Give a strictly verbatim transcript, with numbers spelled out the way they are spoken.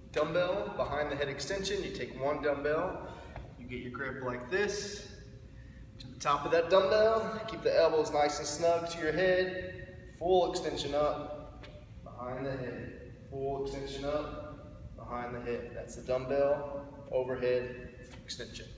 dumbbell behind the head extension. You take one dumbbell, you get your grip like this, to the top of that dumbbell, keep the elbows nice and snug to your head, full extension up, behind the head, full extension up, behind the head. That's the dumbbell, overhead extension.